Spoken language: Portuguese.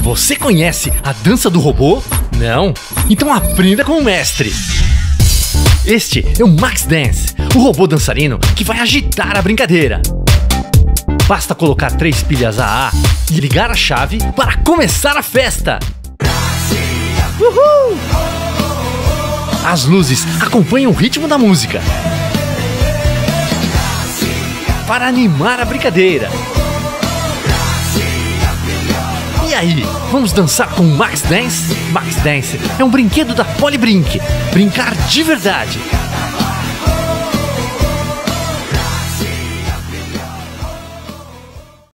Você conhece a dança do robô? Não? Então aprenda com o mestre! Este é o Max Dance, o robô dançarino que vai agitar a brincadeira. Basta colocar 3 pilhas AA e ligar a chave para começar a festa! Uhul! As luzes acompanham o ritmo da música para animar a brincadeira. E aí, vamos dançar com o Max Dance? Max Dance é um brinquedo da Polibrinque. Brincar de verdade.